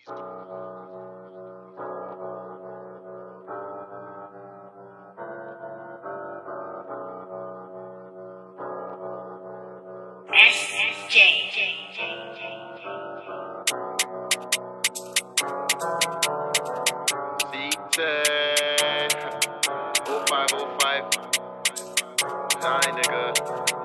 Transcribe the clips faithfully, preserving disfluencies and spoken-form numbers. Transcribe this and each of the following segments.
S J. oh five oh five nine, nigga.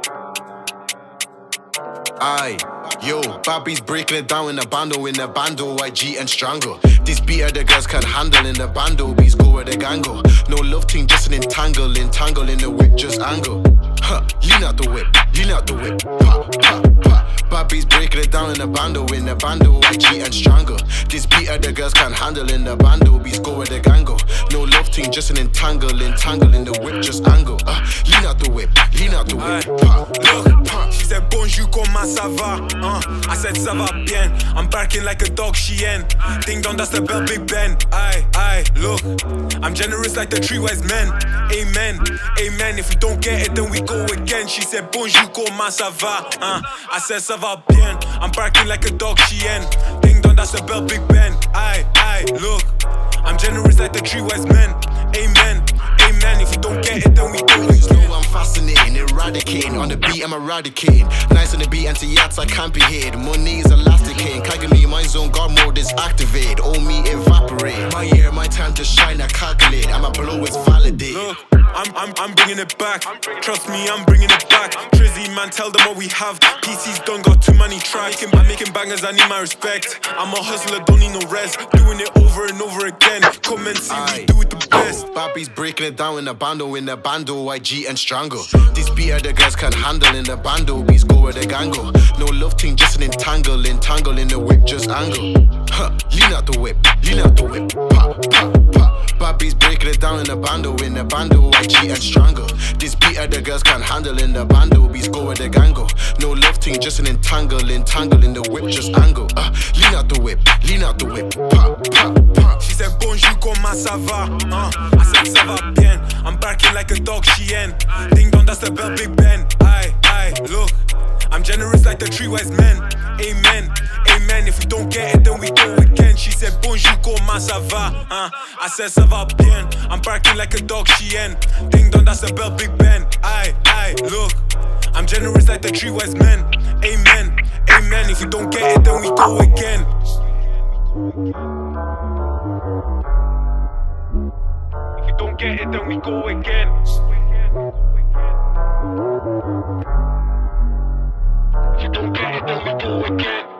Aye, yo, Bobby's breaking it down in the bando, in the bando, I G and strangle. This beater the girls can't handle in the bando, beats go where the gang go. No love team, just an entangle, entangle in the whip, just angle. Huh, lean out the whip, lean out the whip, pop, pop, pop. Bobby's breaking it down in the bando, in the bando, I G and strangle. This beater the girls can't handle in the bando, beats go where the gang go. No love team, just an entangle, entangle in the whip, just angle. Uh, lean out the whip, lean out the whip, pop, pop, pop. She said bonjour, comment ça va? Uh, I said ça va bien. I'm barking like a dog, she in. Ding dong, that's the bell, Big Ben. Aye, aye, look, I'm generous like the three wise men. Amen, amen. If we don't get it, then we go again. She said bonjour, comment ça va? Uh, I said ça va bien. I'm barking like a dog, she in. Ding dong, that's the bell, Big Ben. Aye, aye, look, I'm generous like the three wise men. Amen, amen. If we don't get it, then we go again. I'm fascinating, eradicating. On the beat, I'm eradicating. Nice on the beat, anti-yats, I can't be hid. Money is elasticating. Kagami, my zone, God mode is activated. Oh, me evaporate. My year, my time to shine, I calculate. I'ma blow, it's validate. Look, I'm, I'm, I'm bringing it back. Trust me, I'm bringing it back. Trizzy, man, tell them what we have. P C's done, got too many tracks. I'm making bangers, I need my respect. I'm a hustler, don't need no rest. Doing it over and over again. Come and see, we do it the best. Bobby's breaking it down in the bando, in the bando, I G and strangle. This beater the girls can't handle in the bando, beats go where the gang go. No love team, just an entangle, entangle in the whip, just angle. Huh, lean out the whip, lean out the whip, pop, pop, pop. Bobby's breaking it down in the bando, in the bando, I G and strangle. This beater the girls can't handle in the bando, beats go where the gang go. No love team, just an entangle, entangle in the whip, just angle. Uh, lean out the whip, lean out the whip, pop, pop, pop. She said bonjour, comment ça va? Uh, I said ça va bien. I'm barking like a dog, she in. Ding dong, that's the bell, Big Ben. Aye, aye, look, I'm generous like the three wise men. Amen, amen. If we don't get it, then we go again. She said bonjour, comment ça va? Uh, I said ça va bien. I'm barking like a dog, she in. Ding dong, that's the bell, Big Ben. Aye, aye, look, I'm generous like the three wise men. Amen, amen. If we don't get it, then we go again. If we don't get it, then we go again. If you don't get it, then we go again.